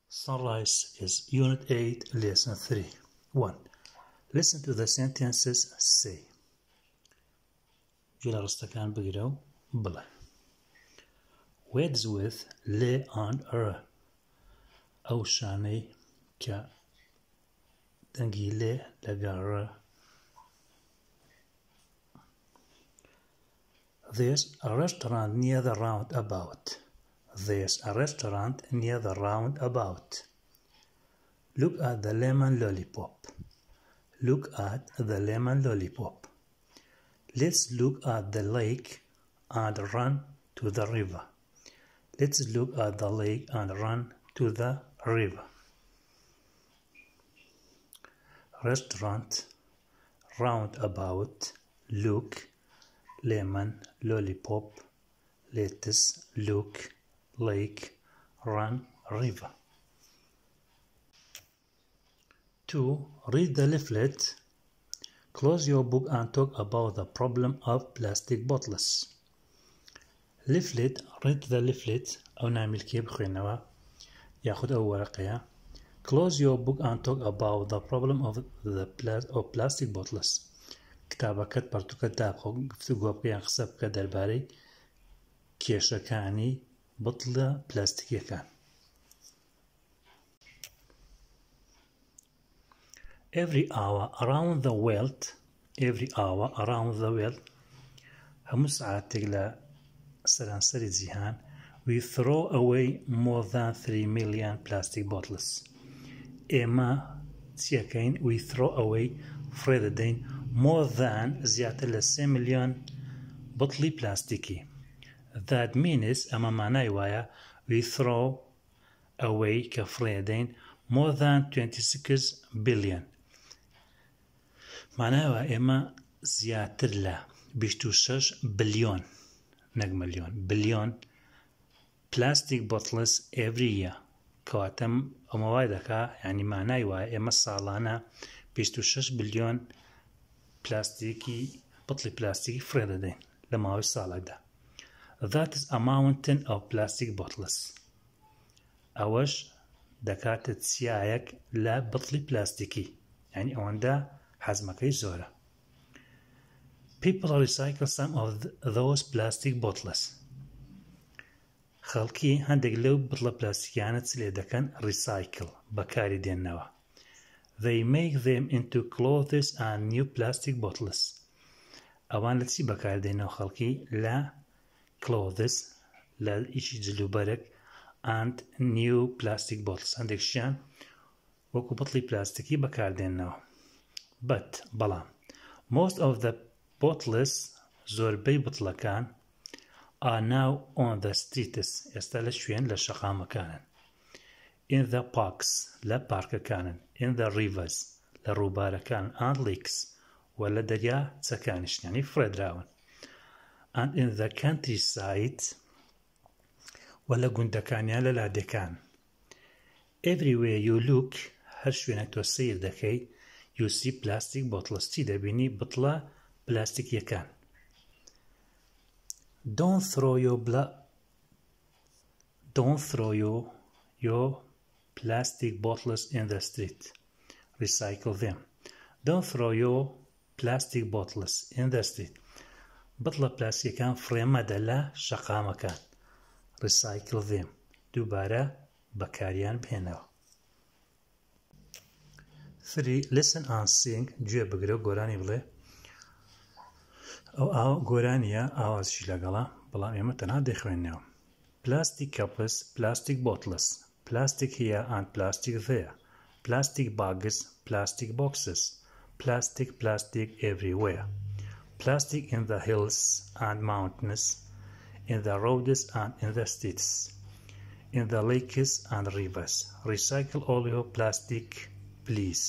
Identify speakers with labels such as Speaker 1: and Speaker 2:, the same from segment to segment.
Speaker 1: Sunrise is Unit 8, Lesson 3. 1. Listen to the sentences. Say. جل رستكان بقرأو بلا. Words with le and r. أو شاني ك دنجي le لقار. There's a restaurant near the roundabout. There's a restaurant near the roundabout. Look at the lemon lollipop. Look at the lemon lollipop. Let's look at the lake and run to the river. Let's look at the lake and run to the river. Restaurant, roundabout, look, lemon, lollipop, lettuce, look, lake, run, river. 2. Read the leaflet. Close your book and talk about the problem of plastic bottles. Leaflet. Read the leaflet. أو نعمل كيف خينوا ياخد أول ورقة. Close your book and talk about the problem of plastic bottles. كتابك برتو كتاب خو گفتگو بکن خسب كدر باري كيشكاني بطلة بلاستيكية كان. Every hour around the world همساعات تقلا سرانسري زيهان we throw away more than 3 million plastic bottles. إما سيكين we throw away فريدين more than زيادة ل 3 مليون بطلي بلاستيكي. That means أما معناه ويا we throw away كفريدين more than 26 billion. معناه إما زيادة ل بيشتوشش بليون نجمليون بليون plastic bottles every year. كواتم أموايدك يعني معناه ويا إما الصالانة بيشتوشش بليون بلاستيكي بطلي بلاستيكي فريدين لما هو الصالة ده. That is a mountain of plastic bottles. أوش دكاتة سيايك لا بطلي بلاستيكي يعني أوندا حزمكي زورة. People recycle some of those plastic bottles. خلقي هندق لو بطلة بلاستيكيانة تسلي دكان recycle بكاري دينوا. They make them into clothes and new plastic bottles. أوان لتسي بكاري دينوا خلقي لا clothes لا إشي جلو برك and new plastic bottles عندك شان وكو بطلي بلاستيكي بكار دينوا. But بلا most of the bottles زوربي بطلة كان are now on the streets يستلشوين للشقا مكانا. In the parks لا بارك كانن. In the rivers لروبارة كان and lakes ولا دريا تسكانش يعني فريد راون. And in the countryside ولا قندكانيا للا دكان. Everywhere you look هرشوينك توسير دكي you see plastic bottles تيدا بيني بطلة بلاستيك يكان. Don't throw your plastic bottles in the street. Recycle them. Don't throw your plastic bottles in the street. بطلة بلاستيك كان فريمة دلا شقا مكان. Recycle them. دوباره بكاريان بهنو. 3. Listen and sing. جوه بگرو گورانی بله. او گورانیا آوازشی لگلا. بلا میمه تنها دخوین نو. Plastic cups, plastic bottles. Plastic here and plastic there. Plastic bags, plastic boxes. Plastic everywhere. Plastic in the hills and mountains, in the roads and in the streets, in the lakes and rivers. Recycle all your plastic, please.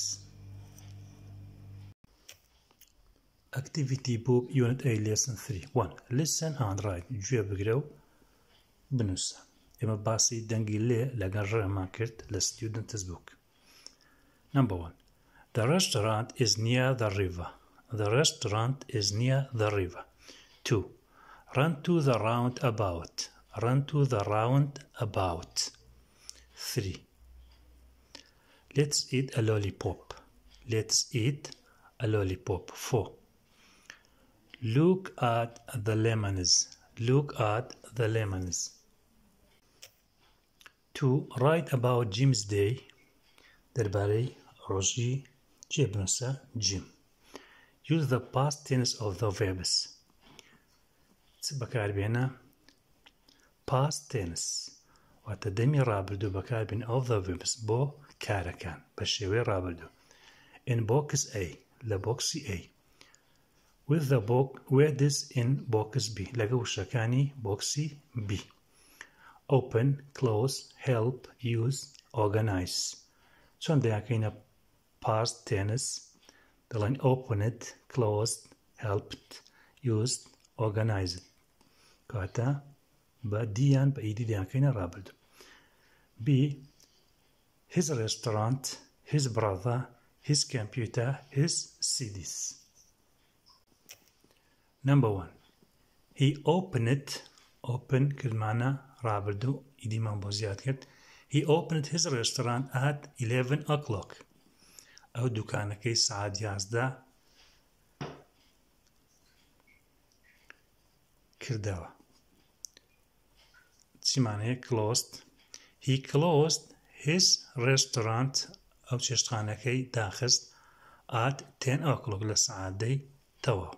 Speaker 1: Activity book Unit A Lesson 3. 1. Listen and write. جوه بگرو بنوسا. اما باسی دنگی لی لگن رمان کرد لستودنتس book. Number 1. The restaurant is near the river. The restaurant is near the river. 2. Run to the roundabout. Run to the roundabout. 3. Let's eat a lollipop. Let's eat a lollipop. 4. Look at the lemons. Look at the lemons. 2. Write about Jim's day. درباره روزی چی بنووسە؟ Jim. Use the past tense of the verbs. چ بەکاربێنە؟ past tense. واتە دەمی ڕابردوو بەکاربێن of the verbs بۆ کارەکان بە شێوەی ڕابردوو. In box A. لە بۆکسی A. With the words in box B. لەگە وشەکانی بۆکسی B. Open, close, help, use, organize. چۆن دەیانکەینە past tense؟ دەڵێن opened, closed, helped, used, organized. کاتە بە دییان بە ئیدی دەیانکەینە ڕابردوو. B. His restaurant, his brother, his computer, his CDs. Number 1. He opened, open کلمانە ڕابردوو ئیدیمان بۆ زیاد کرد. He opened his restaurant at 11 o'clock. ئەو دوکانەکەی سعات 11 کردەوە. چیمانەیە closed. He closed his restaurant. ئەو چێشتخانەکەی داخست at 10 o'clock لە سعاتەی تەواو.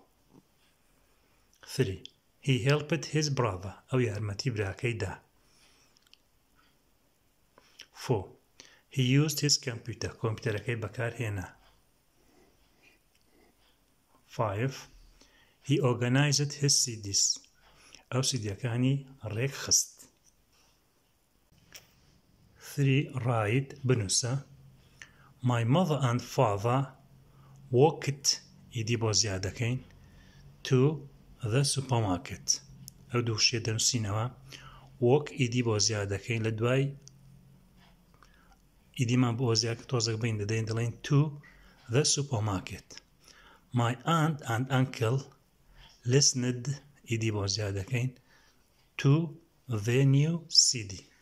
Speaker 1: 3. He helped his brother. ئەو یارمەتی براکەی دا. 4. He used his computer. کۆمپیوتەرەکەی بەکارهێنا. 5. He organized his CDs. ئەو سیدیەکانی ڕێک خست. 3. Write بنووسە. My mother and father walked ئیدی بۆ زیادەکەین to the supermarket. ئەو دوو شتێ دەنووسینەوە. walk ئیدی بۆ زیادەکەین لە دوای ئیدیمان بۆ زیادکە تۆزێک بین دەدەین دەڵێن to the supermarket. My aunt and uncle listened ئیدی بۆ زیادەکەین to the new CD.